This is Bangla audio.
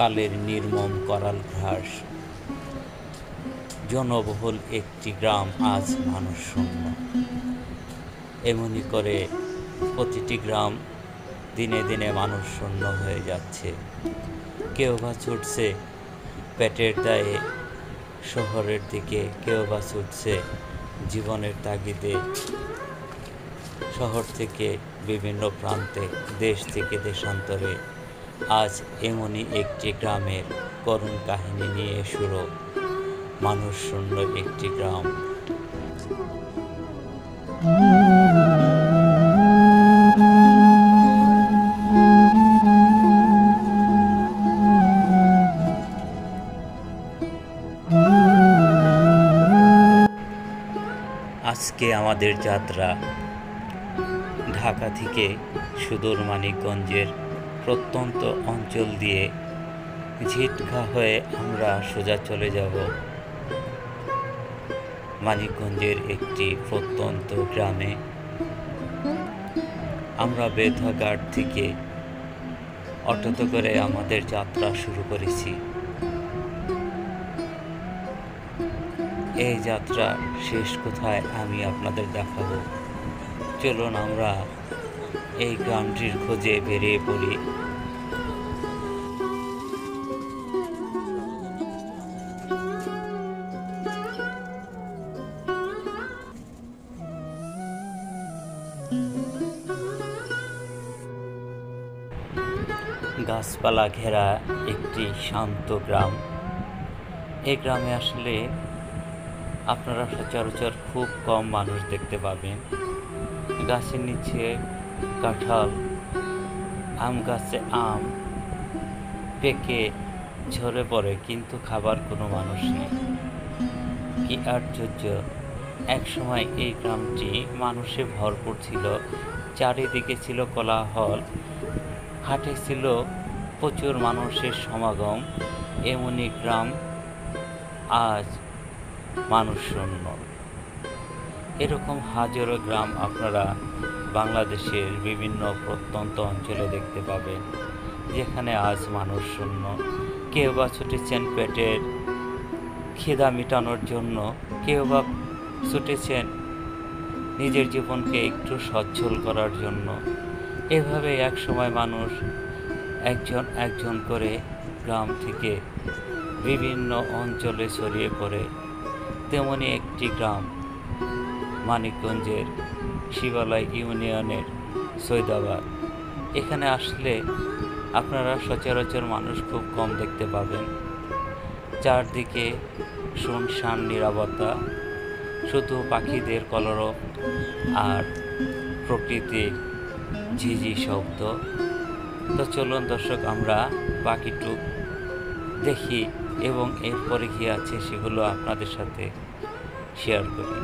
কালের নির্মম করাল ঘ্রাস। জনবহুল একটি গ্রাম আজ মানুষ শূন্য। এমনি করে প্রতিটি গ্রাম দিনে দিনে মানুষ শূন্য হয়ে যাচ্ছে। কেউ বা ছুটছে পেটের দায়ে শহরের দিকে, কেউ বা ছুটছে জীবনের তাগিদে শহর থেকে বিভিন্ন প্রান্তে, দেশ থেকে দেশান্তরে। আজ এমনই একটি গ্রামের করুণ কাহিনী নিয়ে শুরু মানুষ শূন্য একটি গ্রাম। আজকে আমাদের যাত্রা ঢাকা থেকে সুদূর মানিকগঞ্জের প্রত্যন্ত অঞ্চল দিয়ে ঝিটখা হয়ে আমরা সোজা চলে যাব মানিকগঞ্জের একটি প্রত্যন্ত গ্রামে। আমরা বেথঘাট থেকে অটোতে করে আমাদের যাত্রা শুরু করেছি। এই যাত্রা শেষ কোথায় আমি আপনাদের দেখাবো। চলুন আমরা এই গ্রামটির খোঁজে বেরিয়ে পড়ি। গাছপালা ঘেরা একটি শান্ত গ্রাম। এই গ্রামে আসলে আপনারা সচরাচর খুব কম মানুষ দেখতে পাবেন। গাছের নিচে কাঁঠাল, আম গাছে আম পেকে ঝরে পড়ে, কিন্তু খাবার কোনো মানুষ নেই। কি আশ্চর্য! একসময় এই গ্রামটি মানুষে ভরপুর ছিল। চারিদিকে ছিল কোলাহল, হাটে ছিল প্রচুর মানুষের সমাগম। এমনই গ্রাম আজ মানুষ শূন্য। এরকম হাজারো গ্রাম আপনারা বাংলাদেশের বিভিন্ন প্রত্যন্ত অঞ্চলে দেখতে পাবেন, যেখানে আজ মানুষ শূন্য। কেউ বা ছুটেছেন পেটের খিদা মেটানোর জন্য, কেউ বা ছুটেছেন নিজের জীবনকে একটু সচ্ছল করার জন্য। এভাবে এক সময় মানুষ একজন একজন করে গ্রাম থেকে বিভিন্ন অঞ্চলে ছড়িয়ে পড়ে। তেমনি একটি গ্রাম মানিকগঞ্জের শিবালয় ইউনিয়নের সৈদাবাদ। এখানে আসলে আপনারা সচরাচর মানুষ খুব কম দেখতে পাবেন। চারদিকে শুনশান নীরবতা, শুধু পাখিদের কলরব আর প্রকৃতির ঝিঝি শব্দ। তো চলুন দর্শক, আমরা বাকিটুক দেখি এবং এরপরে কি আছে সেগুলো আপনাদের সাথে শেয়ার করি।